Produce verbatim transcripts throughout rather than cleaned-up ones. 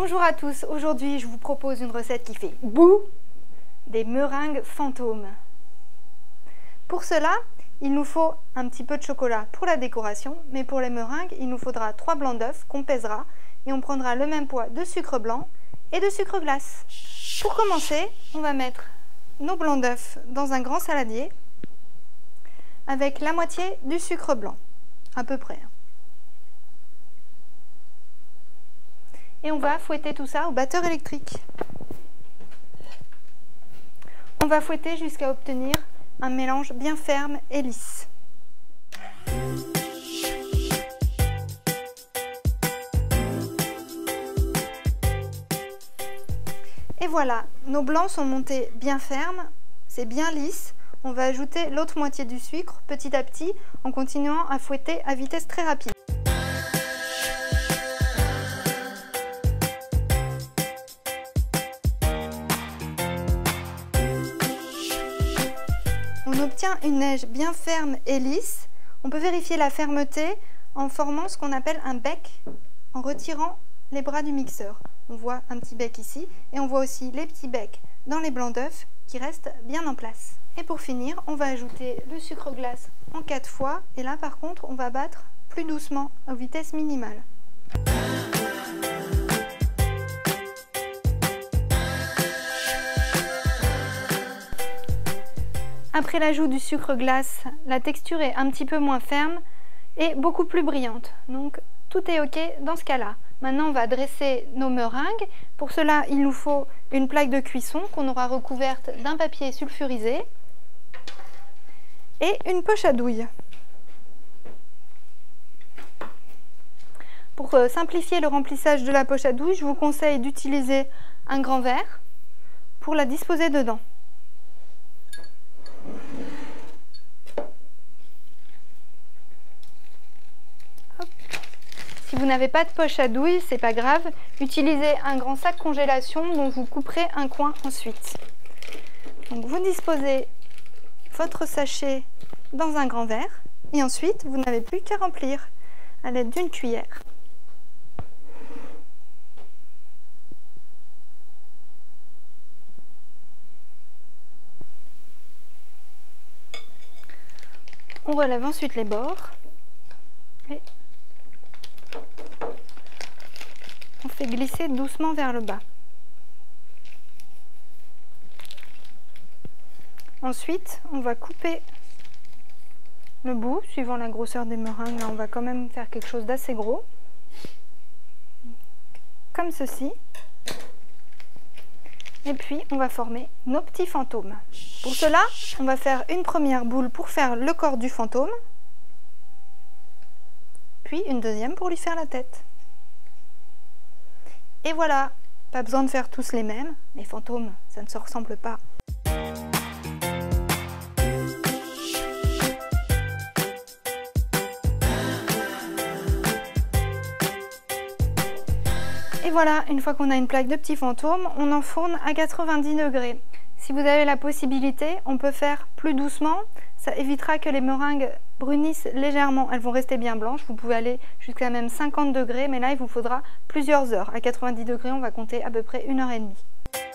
Bonjour à tous, aujourd'hui je vous propose une recette qui fait bouh, des meringues fantômes. Pour cela, il nous faut un petit peu de chocolat pour la décoration, mais pour les meringues, il nous faudra trois blancs d'œufs qu'on pèsera et on prendra le même poids de sucre blanc et de sucre glace. Pour commencer, on va mettre nos blancs d'œufs dans un grand saladier avec la moitié du sucre blanc, à peu près. Et on va fouetter tout ça au batteur électrique. On va fouetter jusqu'à obtenir un mélange bien ferme et lisse. Et voilà, nos blancs sont montés bien fermes, c'est bien lisse. On va ajouter l'autre moitié du sucre petit à petit en continuant à fouetter à vitesse très rapide. On obtient une neige bien ferme et lisse. On peut vérifier la fermeté en formant ce qu'on appelle un bec, en retirant les bras du mixeur. On voit un petit bec ici et on voit aussi les petits becs dans les blancs d'œufs qui restent bien en place. Et pour finir, on va ajouter le sucre glace en quatre fois et là par contre on va battre plus doucement à vitesse minimale. Après l'ajout du sucre glace, la texture est un petit peu moins ferme et beaucoup plus brillante. Donc tout est ok dans ce cas-là. Maintenant on va dresser nos meringues. Pour cela il nous faut une plaque de cuisson qu'on aura recouverte d'un papier sulfurisé et une poche à douille. Pour simplifier le remplissage de la poche à douille, je vous conseille d'utiliser un grand verre pour la disposer dedans. Si vous n'avez pas de poche à douille, c'est pas grave, utilisez un grand sac congélation dont vous couperez un coin ensuite. Donc vous disposez votre sachet dans un grand verre et ensuite vous n'avez plus qu'à remplir à l'aide d'une cuillère. On relève ensuite les bords et on fait glisser doucement vers le bas. Ensuite, on va couper le bout, suivant la grosseur des meringues. Là, on va quand même faire quelque chose d'assez gros, comme ceci. Et puis, on va former nos petits fantômes. Pour cela, on va faire une première boule pour faire le corps du fantôme, puis une deuxième pour lui faire la tête. Et voilà, pas besoin de faire tous les mêmes, les fantômes, ça ne se ressemble pas. Et voilà, une fois qu'on a une plaque de petits fantômes, on enfourne à quatre-vingt-dix degrés. Si vous avez la possibilité, on peut faire plus doucement, ça évitera que les meringues brunissent légèrement, elles vont rester bien blanches. Vous pouvez aller jusqu'à même cinquante degrés, mais là il vous faudra plusieurs heures. À quatre-vingt-dix degrés, on va compter à peu près une heure et demie.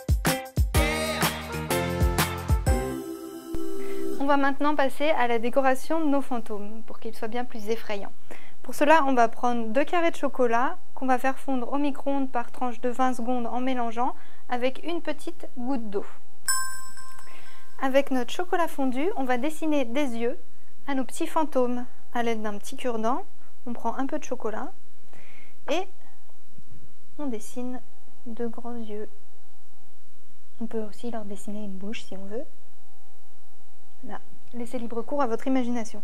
On va maintenant passer à la décoration de nos fantômes, pour qu'ils soient bien plus effrayants. Pour cela, on va prendre deux carrés de chocolat qu'on va faire fondre au micro-ondes par tranche de vingt secondes en mélangeant avec une petite goutte d'eau. Avec notre chocolat fondu, on va dessiner des yeux à nos petits fantômes à l'aide d'un petit cure-dent. On prend un peu de chocolat et on dessine de grands yeux. On peut aussi leur dessiner une bouche si on veut. Là, laissez libre cours à votre imagination.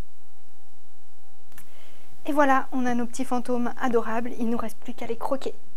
Et voilà, on a nos petits fantômes adorables, il ne nous reste plus qu'à les croquer.